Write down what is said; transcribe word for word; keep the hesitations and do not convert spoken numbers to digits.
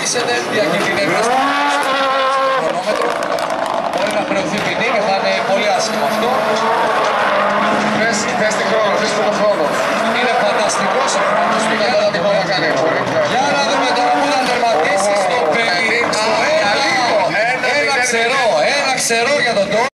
τερματίσετε, διακινδυνεύετε στο χρονόμετρο. Μπορεί να χρεωθεί ποινή και θα είναι πολύ άσχημο αυτό. Πες τη χρόνο, πες τον χρόνο. Είναι φανταστικός ο χρόνος του για να Τι μπορεί να κάνει, μπορεί. Για να δούμε τώρα που να τερματίσει στο πενήντα. Ένα ξερό, ένα ξερό για τον Τόρ.